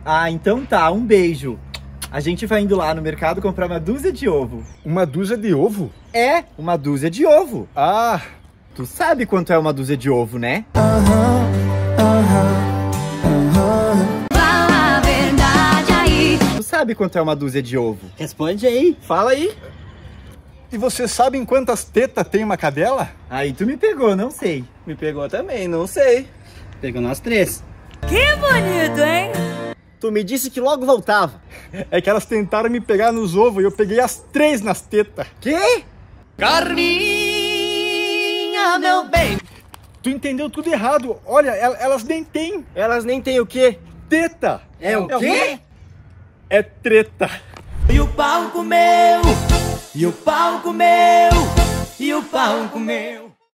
Ah, então tá, um beijo. A gente vai indo lá no mercado comprar uma dúzia de ovo. Uma dúzia de ovo? É, uma dúzia de ovo. Ah, Tu sabe quanto é uma dúzia de ovo, né? Fala a verdade aí. Tu sabe quanto é uma dúzia de ovo? Responde aí, fala aí. e vocês sabem quantas tetas tem uma cadela? Aí tu me pegou, não sei. Me pegou também, não sei. Pegou nós três. Que bonito, hein? Tu me disse que logo voltava. É que elas tentaram me pegar nos ovos e eu peguei as 3 nas tetas. Quê? Carminha, meu bem. Tu entendeu tudo errado. Olha, elas nem têm Elas nem têm o quê? teta. É o quê? É treta. E o pau comeu, e o pau comeu, e o pau comeu.